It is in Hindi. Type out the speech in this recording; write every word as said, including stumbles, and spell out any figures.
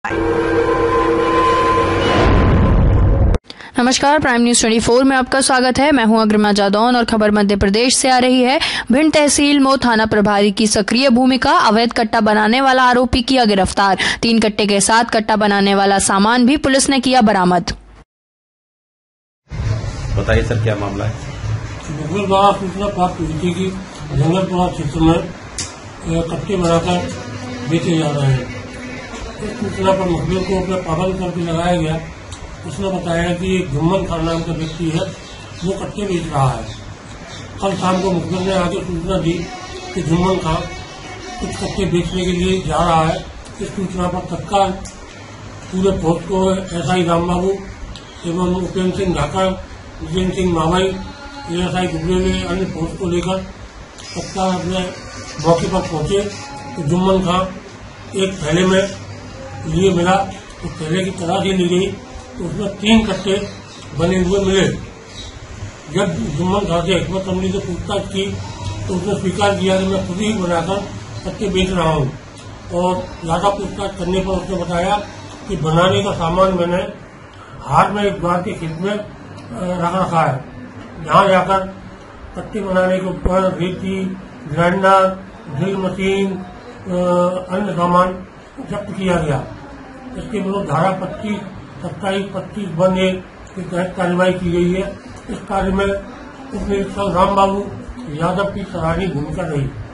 नमस्कार, प्राइम न्यूज चौबीस में आपका स्वागत है। मैं हूं अग्रिमा जादौन और खबर मध्य प्रदेश से आ रही है। भिंड तहसील मो थाना प्रभारी की सक्रिय भूमिका, अवैध कट्टा बनाने वाला आरोपी किया गिरफ्तार। तीन कट्टे के साथ कट्टा बनाने वाला सामान भी पुलिस ने किया बरामद। बताइए सर, क्या मामला है? मुखबिर द्वारा सूचना प्राप्त हुई थी कि जंगलपुरा क्षेत्र में कट्टे बनाकर बेचे जा रहे हैं। इस सूचना पर मुखबिर को अपने पाबंद करके लगाया गया। उसने बताया कि एक जुम्मन खान नाम का व्यक्ति है, वो कट्टे बेच रहा है। कल शाम को मुखबिर ने आगे सूचना दी कि जुम्मन खान कुछ कट्टे बेचने के लिए जा रहा है। इस सूचना पर तत्काल पूरे फोर्स को एसआई राम बाबू एवं उपेंद्र सिंह ढाका, विजेंद्र सिंह मावाई, एएसआई गुजरे अन्य फोर्स को लेकर तत्काल अपने मौके पर पहुंचे तो जुम्मन खान एक थैले में लिए मिला। तो थैले की तलाशी ली गई तो उसमें तीन कट्टे बने हुए मिले। जब जुम्मन खान से हिकमत अमली से पूछताछ की तो उसने स्वीकार किया कि मैं खुद ही बनाकर कट्टे बेच रहा हूँ। और ज्यादा पूछताछ करने पर उसने बताया कि बनाने का सामान मैंने हाथ में एक द्वार के खेत में रख रखा है, जहाँ जाकर कट्टे बनाने के उपकरण, रेती, ग्राइंडर, ड्रिल मशीन, अन्य सामान जब्त किया गया। इसके विरुद्ध धारा पच्चीस सत्ताईस पच्चीस वन ए के तहत कार्रवाई की गई है। इस कार्य में उप निरीक्षक राम बाबू यादव की सराहनीय भूमिका रही।